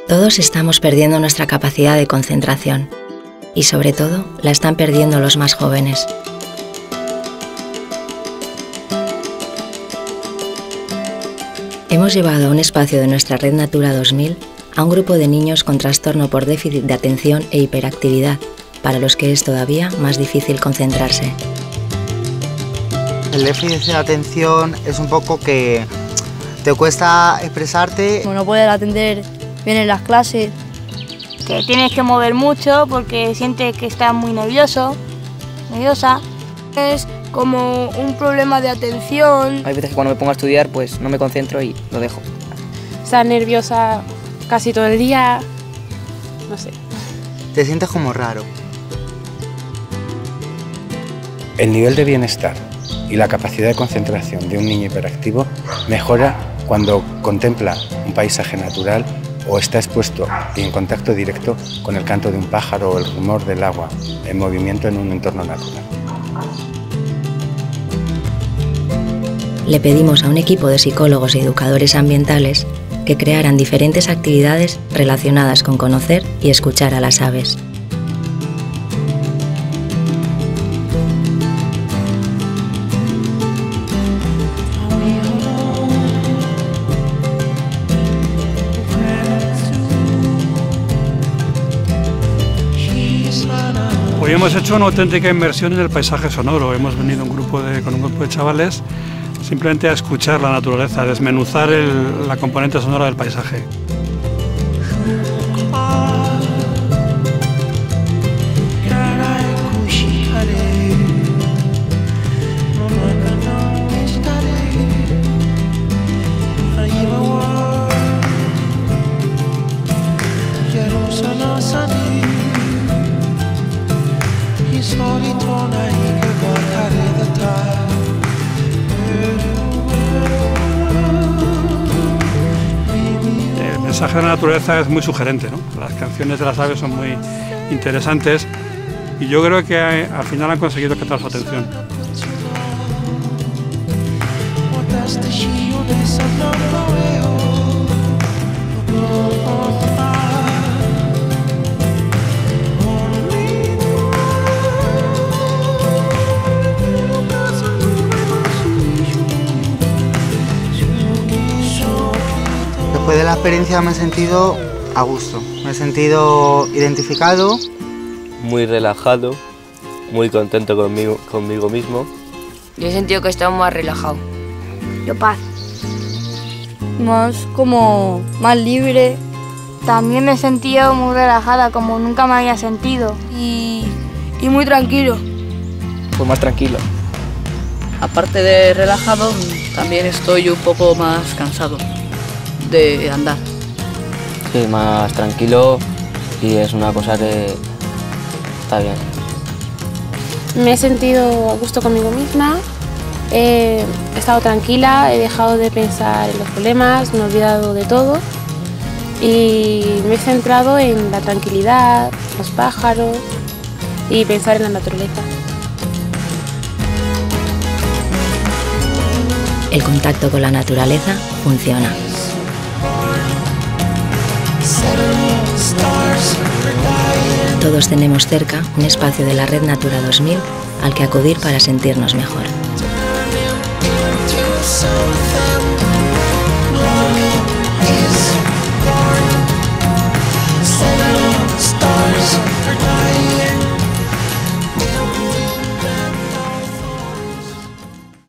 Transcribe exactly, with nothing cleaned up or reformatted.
Todos estamos perdiendo nuestra capacidad de concentración y sobre todo la están perdiendo los más jóvenes. Hemos llevado a un espacio de nuestra red Natura dos mil a un grupo de niños con trastorno por déficit de atención e hiperactividad, para los que es todavía más difícil concentrarse. El déficit de atención es un poco que te cuesta expresarte. No poder atender bien en las clases. Te tienes que mover mucho porque sientes que estás muy nervioso, nerviosa. Es como un problema de atención. Hay veces que cuando me pongo a estudiar pues no me concentro y lo dejo. Estás nerviosa casi todo el día, no sé. Te sientes como raro. El nivel de bienestar y la capacidad de concentración de un niño hiperactivo mejora cuando contempla un paisaje natural o está expuesto y en contacto directo con el canto de un pájaro o el rumor del agua en movimiento en un entorno natural. Le pedimos a un equipo de psicólogos y educadores ambientales que crearan diferentes actividades relacionadas con conocer y escuchar a las aves. Hoy hemos hecho una auténtica inmersión en el paisaje sonoro. Hemos venido un grupo de, con un grupo de chavales simplemente a escuchar la naturaleza, a desmenuzar el, la componente sonora del paisaje. El mensaje de la naturaleza es muy sugerente, ¿no? Las canciones de las aves son muy interesantes y yo creo que al final han conseguido captar su atención. Después de la experiencia me he sentido a gusto, me he sentido identificado. Muy relajado, muy contento conmigo, conmigo mismo. Yo he sentido que estaba más relajado. Yo paz. Más como más libre. También me he sentido muy relajada, como nunca me había sentido. Y, y muy tranquilo. Pues más tranquilo. Aparte de relajado, también estoy un poco más cansado de andar. Sí, más tranquilo y es una cosa que está bien. Me he sentido a gusto conmigo misma, he estado tranquila, he dejado de pensar en los problemas, me he olvidado de todo y me he centrado en la tranquilidad, los pájaros y pensar en la naturaleza. El contacto con la naturaleza funciona. Todos tenemos cerca un espacio de la red Natura dos mil al que acudir para sentirnos mejor.